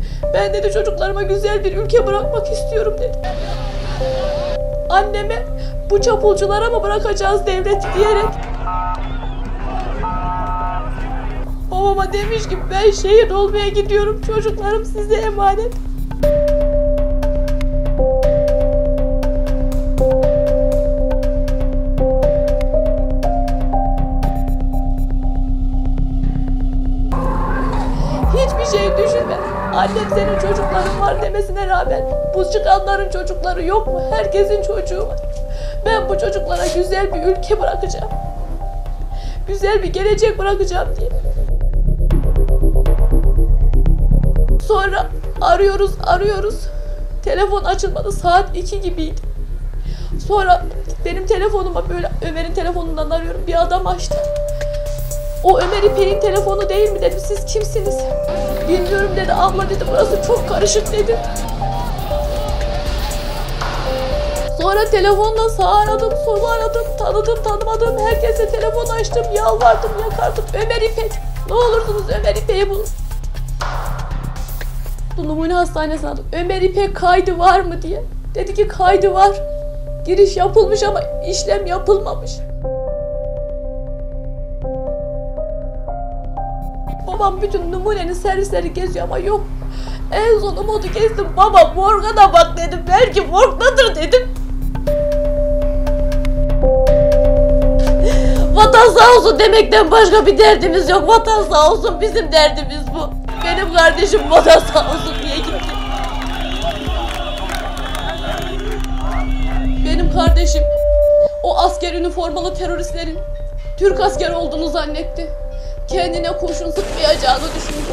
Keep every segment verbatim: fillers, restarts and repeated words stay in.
Ben dedi çocuklarıma güzel bir ülke bırakmak istiyorum dedi. Anneme bu çapulculara mı bırakacağız devleti diyerek babama demiş ki ben şehit olmaya gidiyorum, çocuklarım size emanet. Hiçbir şey düşünme. Annem senin çocukların var demesine rağmen bu çıkanların çocukları yok mu? Herkesin çocuğu var. Ben bu çocuklara güzel bir ülke bırakacağım. Güzel bir gelecek bırakacağım diye. Sonra arıyoruz arıyoruz. Telefon açılmadı. Saat iki gibiydi. Sonra benim telefonuma böyle Ömer'in telefonundan arıyorum. Bir adam açtı. O Ömer İpek'in telefonu değil mi dedim. Siz kimsiniz? Bilmiyorum dedi. Abla dedi burası çok karışık dedi. Sonra telefonla sağ aradım, sol aradım, tanıdım tanımadım. Herkese telefon açtım, yalvardım, yakardım. Ömer İpek, ne olursunuz Ömer İpek'i bulun. Numune hastanesine aldım. Ömer İpek kaydı var mı diye. Dedi ki kaydı var. Giriş yapılmış ama işlem yapılmamış. Babam bütün numunenin servisleri geziyor ama yok. En son umudu kestim. Baba morga da bak dedim. Belki morgdadır dedim. Vatan sağ olsun demekten başka bir derdimiz yok. Vatan sağ olsun, bizim derdimiz bu. Benim kardeşim vatan sağ olsun diye gitti. Benim kardeşim o asker üniformalı teröristlerin Türk askeri olduğunu zannetti. Kendine kurşun sıkmayacağını düşündü.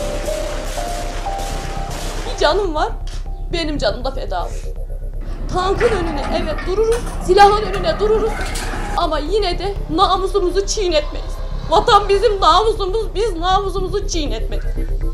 Bir canım var, benim canım da feda olsun. Tankın önüne evet dururuz, silahın önüne dururuz ama yine de namusumuzu çiğnetmeyiz. Vatan bizim namusumuz, biz namusumuzu çiğnetmedik.